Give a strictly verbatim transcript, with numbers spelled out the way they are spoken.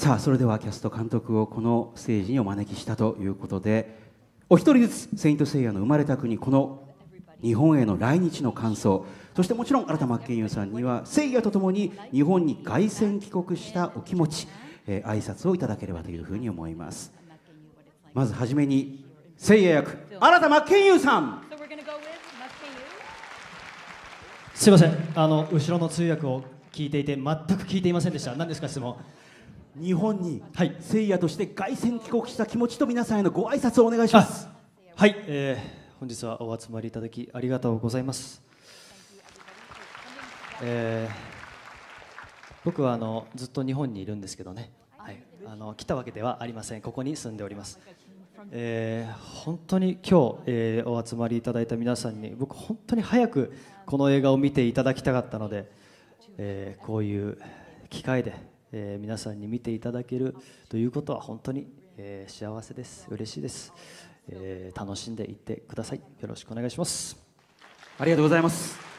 さあそれではキャスト監督をこのステージにお招きしたということで、お一人ずつセイント・セイヤの生まれた国、この日本への来日の感想、そしてもちろん新田真剣佑さんにはセイヤとともに日本に凱旋帰国したお気持ち、えー、挨拶をいただければというふうに思います。まずはじめにセイヤ役新田真剣佑さん。 すいません、あの後ろの通訳を聞いていて全く聞いていませんでした。何ですか質問。 日本に、 はい、 セイヤとして凱旋帰国した気持ちと皆さんへのご挨拶をお願いします。 はい、えー、本日はお集まりいただきありがとうございます。えー、僕はあのずっと日本にいるんですけどね、はい、あの来たわけではありません。ここに住んでおります。えー、本当に今日、えー、お集まりいただいた皆さんに僕本当に早くこの映画を見ていただきたかったので、えー、こういう機会で、えー、皆さんに見ていただけるということは本当に、えー、幸せです。嬉しいです。えー、楽しんでいってください。よろしくお願いします。 ありがとうございます。